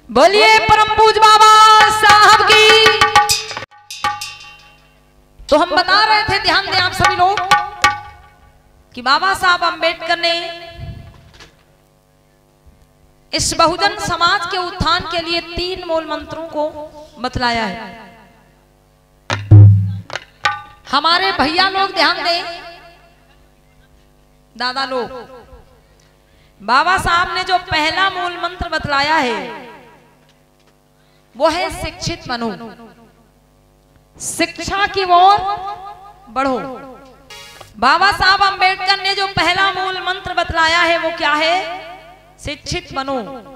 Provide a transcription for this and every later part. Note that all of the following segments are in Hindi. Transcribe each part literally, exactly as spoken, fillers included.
बोलिए परम पूज बाबा साहब की। तो हम बता रहे थे, ध्यान दें आप सभी लोग, कि बाबा साहब अंबेडकर ने इस बहुजन समाज के उत्थान के लिए तीन मूल मंत्रों को बतलाया है। हमारे भैया लोग ध्यान दें, दादा लोग, बाबा साहब ने जो पहला मूल मंत्र बतलाया है वो है शिक्षित बनो, शिक्षा की ओर बढ़ो। बाबा साहब अंबेडकर ने जो पहला मूल मंत्र बतलाया है वो क्या है? शिक्षित बनो,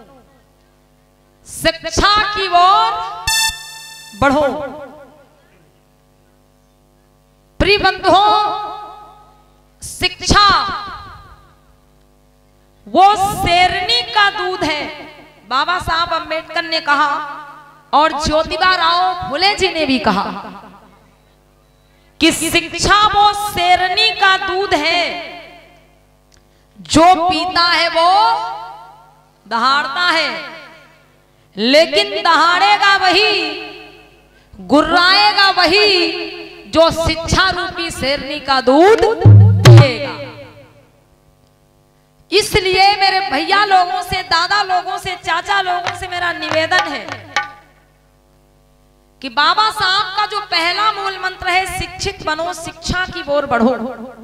शिक्षा की ओर बढ़ो। प्रिय बंधुओं, शिक्षा वो शेरनी का दूध है, बाबा साहब अंबेडकर ने कहा, और ज्योतिबा राव फुले जी ने भी कहा कि शिक्षा वो शेरनी का दूध है, जो पीता है वो दहाड़ता है, लेकिन दहाड़ेगा वही, गुर्राएगा वही जो शिक्षा रूपी शेरनी का दूध पिएगा। इसलिए मेरे भैया लोगों से, दादा लोगों से, चाचा लोगों से मेरा निवेदन है कि बाबा साहब का जो पहला मूल मंत्र है शिक्षित बनो, शिक्षा की ओर बढ़ो,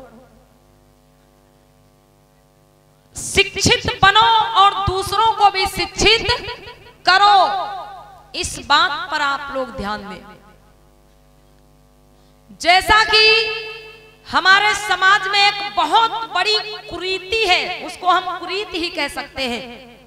शिक्षित बनो और दूसरों को भी शिक्षित करो, इस बात पर आप लोग ध्यान दें। जैसा कि हमारे समाज में एक बहुत बड़ी कुरीति है, उसको हम कुरीति ही कह सकते हैं।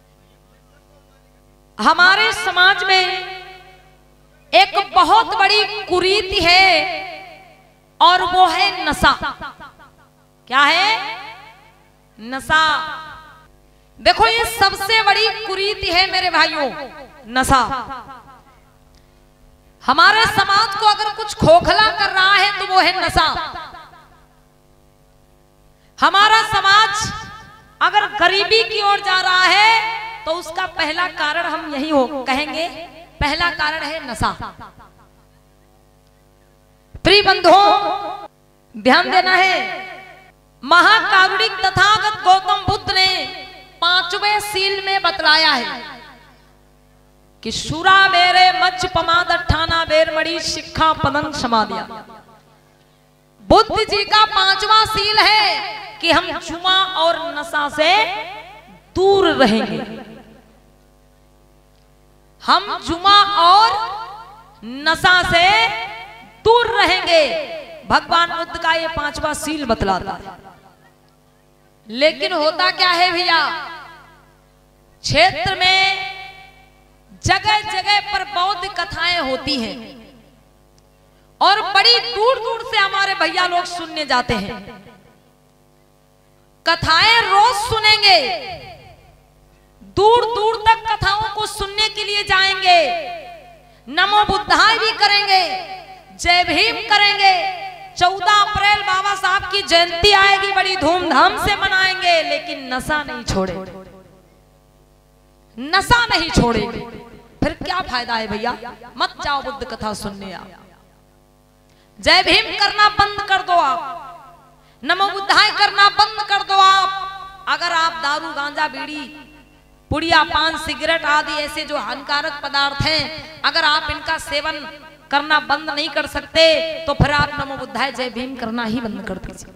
हमारे समाज में एक बहुत बड़ी कुरीति है और वो है नशा। क्या है? नशा। देखो, ये सबसे बड़ी कुरीति है मेरे भाइयों, नशा। हमारे समाज को अगर कुछ खोखला कर रहा है तो वो है नशा। हमारा समाज अगर गरीबी की ओर जा रहा है तो उसका पहला कारण हम यही हो कहेंगे, पहला कारण है नशा। प्रिय बंधुओं, ध्यान देना है, महाकारुणिक तथागत गौतम बुद्ध ने पांचवें सील में बतलाया है कि शुरा मेरे मच पमाद अठाना बेरमड़ी शिक्षा पदन समाधिया। बुद्ध जी का पांचवा सील है कि हम जुआ और नशा से दूर रहेंगे। हम जुआ और नशा से दूर रहेंगे, भगवान बुद्ध का ये पांचवा सील बतलाता है। लेकिन होता क्या है भैया, क्षेत्र में जगह जगह पर बौद्ध कथाएं होती हैं और बड़ी दूर दूर से हमारे भैया लोग सुनने जाते हैं। कथाएं रोज सुनेंगे, दूर दूर तक कथाओं को सुनने के लिए जाएंगे, नमो बुद्धाय भी करेंगे, जय भीम करेंगे। चौदह अप्रैल बाबा साहब की जयंती आएगी, बड़ी धूमधाम से मनाएंगे, लेकिन नशा नहीं छोड़ेंगे, नशा नहीं छोड़ेंगे। फिर क्या फायदा है भैया? मत जाओ बुद्ध कथा सुनने, आप जय भीम करना बंद कर दो, आप नमो बुद्धाय करना बंद कर दो। आप अगर आप दारू, गांजा, बीड़ी, पुड़िया, पान, सिगरेट आदि ऐसे जो हानिकारक पदार्थ हैं, अगर आप इनका सेवन करना बंद नहीं कर सकते तो फिर आप नमो बुद्धाय जय भीम करना ही बंद कर दीजिए।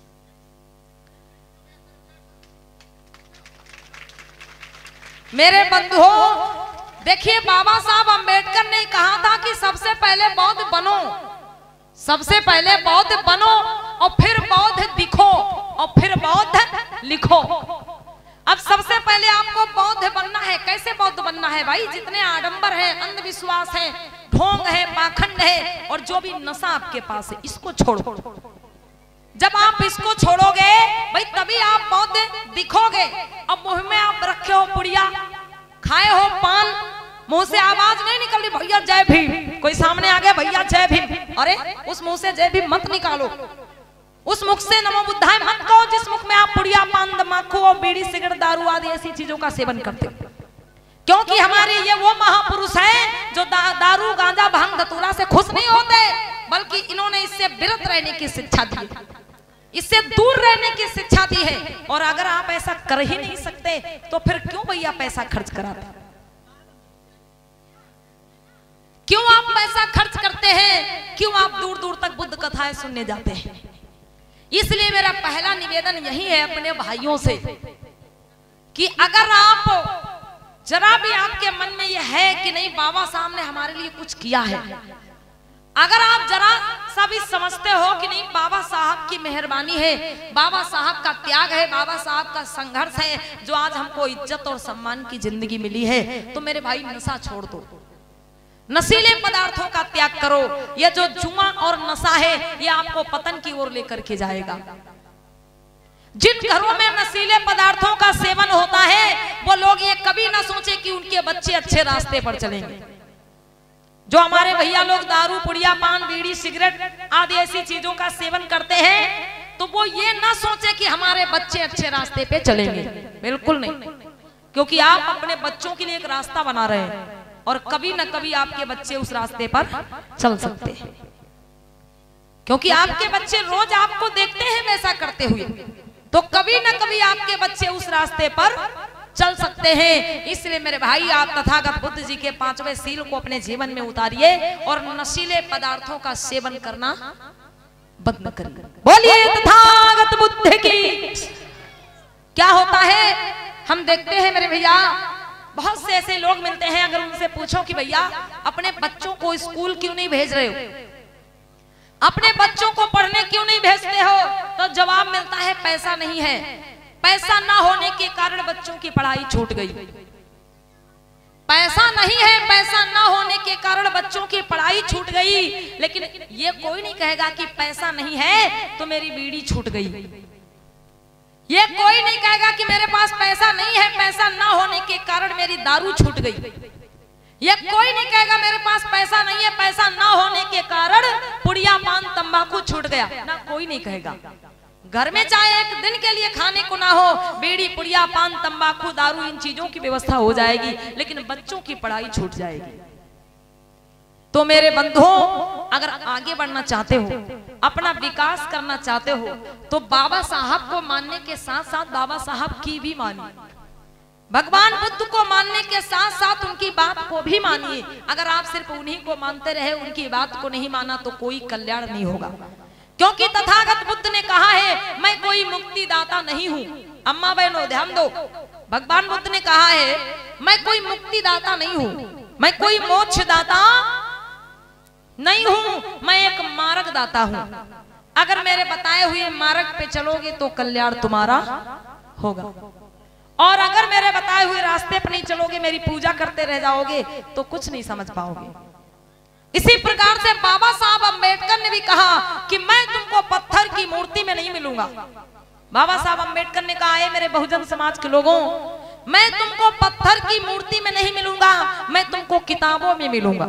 मेरे बंधुओं, देखिए, बाबा साहब अंबेडकर ने कहा था कि सबसे पहले बौद्ध बनो, सबसे पहले बौद्ध बनो और फिर बौद्ध दिखो और फिर बौद्ध लिखो। अब सबसे पहले आपको बौद्ध बनना है। कैसे बौद्ध बनना है भाई? जितने आडंबर है, अंधविश्वास है, ढोंग है, पाखंड है और जो भी नशा आपके पास है, इसको छोड़ो। जब आप इसको छोड़ोगे भाई, तभी आप बौद्ध दिखोगे। अब मुंह में आप रखे हो पुड़िया, खाए हो पान, मुंह से आवाज नहीं निकल रही भैया जय भीम, कोई सामने आ गया भैया जय भीम, अरे उस मुंह से जय भीम मत निकालो, उस मुख से नमो बुद्धाय मत कहो जिस मुख में आप पुड़िया, पान, तंबाकू और बीड़ी, सिगरेट, दारू आदि ऐसी चीजों का सेवन करते हो। क्योंकि हमारे ये वो महापुरुष हैं जो दा, दारू गांजा भांग धतूरा से खुश नहीं होते, बल्कि इन्होंने इससे विरत रहने की शिक्षा दी, इससे दूर रहने की शिक्षा दी है। और अगर आप ऐसा कर ही नहीं सकते तो फिर क्यों भैया पैसा खर्च कराते, क्यों आप पैसा खर्च करते हैं, क्यों आप दूर दूर तक बुद्ध कथाएं सुनने जाते हैं। इसलिए मेरा पहला निवेदन यही है अपने भाइयों से कि अगर आप जरा भी आपके मन में यह है कि नहीं बाबा साहब ने हमारे लिए कुछ किया है, अगर आप जरा सा भी समझते हो कि नहीं बाबा साहब की मेहरबानी है, बाबा साहब का त्याग है, बाबा साहब का संघर्ष है जो आज हमको इज्जत और सम्मान की जिंदगी मिली है, तो मेरे भाई नशा छोड़ दो, नशीले पदार्थों का त्याग करो। ये जो जुआ और नशा है ये आपको पतन की ओर लेकर के जाएगा। जिन घरों में नशीले पदार्थों का सेवन होता है वो लोग ये कभी ना सोचे कि उनके बच्चे अच्छे रास्ते पर चलेंगे। जो हमारे भैया लोग दारू पुड़िया पान बीड़ी सिगरेट आदि ऐसी चीजों का सेवन करते हैं तो वो ये ना सोचे कि हमारे बच्चे अच्छे रास्ते पे चलेंगे, बिल्कुल नहीं, क्योंकि आप अपने बच्चों के लिए एक रास्ता बना रहे हैं और कभी न कभी आपके बच्चे उस रास्ते पर चल सकते हैं, क्योंकि आपके बच्चे रोज आपको देखते हैं वैसा करते हुए, तो कभी न कभी आपके बच्चे उस रास्ते पर चल सकते हैं। इसलिए मेरे भाई आप तथागत बुद्ध जी के पांचवें सील को अपने जीवन में उतारिए और नशीले पदार्थों का सेवन करना बंद करिए। बोलिए तथागत बुद्ध की। क्या होता है हम देखते हैं मेरे भैया, बहुत से ऐसे लोग मिलते हैं, अगर उनसे पूछो कि भैया अपने बच्चों को स्कूल क्यों नहीं भेज रहे हो, अपने बच्चों को पढ़ने क्यों नहीं भेजते हो, तो जवाब मिलता है पैसा नहीं है। पैसा ना होने के कारण बच्चों की पढ़ाई छूट गई। पैसा नहीं है, पैसा ना होने के कारण बच्चों की पढ़ाई छूट गई। लेकिन ये कोई नहीं कहेगा कि पैसा नहीं है तो मेरी बीड़ी छूट गई। ये कोई नहीं कहेगा कि मेरे पास पैसा नहीं है, पैसा ना होने के कारण मेरी दारू छूट गई। ये कोई नहीं कहेगा मेरे पास पैसा नहीं है, पैसा ना होने के कारण पुड़िया पान तंबाकू छूट गया, ना कोई नहीं कहेगा। घर में चाहे एक दिन के लिए खाने को ना हो, बीड़ी पुड़िया पान तंबाकू दारू इन चीजों की व्यवस्था हो जाएगी, लेकिन बच्चों की पढ़ाई छूट जाएगी। तो मेरे बंधुओं, अगर आगे बढ़ना चाहते हो, अपना विकास करना चाहते हो, तो बाबा साहब को मानने के साथ साथ बाबा साहब की भी मानिए, भगवान बुद्ध को मानने के साथ साथ उनकी बात को भी मानिए। अगर आप सिर्फ उन्हीं को मानते रहे, उनकी बात को नहीं माना, तो कोई कल्याण नहीं होगा। क्योंकि तथागत बुद्ध ने कहा है मैं कोई मुक्ति दाता नहीं हूँ। अम्मा बहनों ध्यान दो, भगवान बुद्ध ने कहा है मैं कोई मुक्ति दाता नहीं हूँ, मैं कोई मोक्ष दाता नहीं हूँ, मैं एक मार्ग दाता हूँ। अगर मेरे बताए हुए मार्ग पे चलोगे तो कल्याण तुम्हारा होगा, और अगर मेरे बताए हुए रास्ते पर नहीं चलोगे, मेरी पूजा करते रह जाओगे, तो कुछ नहीं समझ पाओगे। इसी प्रकार से बाबा साहब अम्बेडकर ने भी कहा कि मैं तुमको पत्थर की मूर्ति में नहीं मिलूंगा। बाबा साहब अम्बेडकर ने कहा है मेरे बहुजन समाज के लोगों, मैं तुमको पत्थर की मूर्ति में नहीं मिलूंगा, मैं तुमको किताबों में मिलूंगा।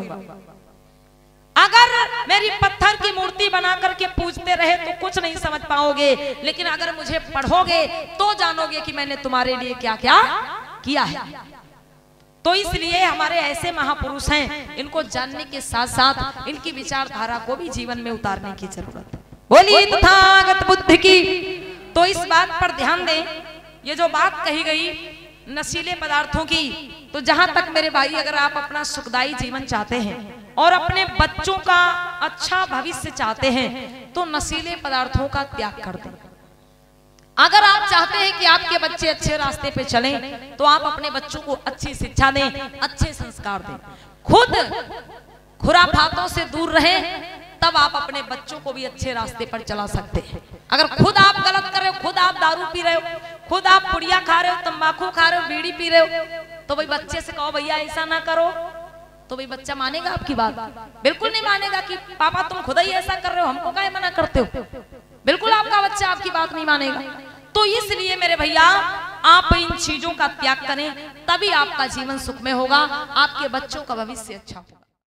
अगर मेरी पत्थर की मूर्ति बना करके पूजते रहे तो कुछ नहीं समझ पाओगे, लेकिन अगर मुझे पढ़ोगे तो जानोगे कि मैंने तुम्हारे लिए क्या क्या किया है। तो इसलिए हमारे ऐसे महापुरुष हैं, इनको जानने के साथ साथ इनकी विचारधारा को भी जीवन में उतारने की जरूरत है। बोलिए तथागत बुद्ध की। तो इस बात पर ध्यान दें, ये जो बात कही गई नशीले पदार्थों की, तो जहां तक मेरे भाई अगर आप अपना सुखदायी जीवन चाहते हैं और अपने बच्चों का अच्छा भविष्य चाहते हैं तो नशीले पदार्थों का त्याग कर दें। अगर आप चाहते हैं कि आपके बच्चे अच्छे रास्ते पे चलें तो आप अपने बच्चों को अच्छी शिक्षा दें, अच्छे संस्कार दें, खुद खुराफातों से दूर रहें, तब आप अपने बच्चों को भी अच्छे रास्ते पर चला सकते हैं। अगर खुद आप गलत कर रहे हो, खुद आप दारू पी रहे हो, खुद आप पुड़िया खा रहे हो, तंबाकू खा रहे हो, बीड़ी पी रहे हो, तो भाई बच्चे से कहो भैया ऐसा ना करो, तो भाई बच्चा मानेगा आपकी बात? बिल्कुल नहीं मानेगा कि पापा तुम खुद ही ऐसा कर रहे हो, हमको काहे मना करते हो। बिल्कुल आपका बच्चा आपकी बात नहीं मानेगा। तो इसलिए मेरे भैया आप इन चीजों का त्याग करें, तभी आपका जीवन सुखमय होगा, आपके बच्चों का भविष्य अच्छा होगा।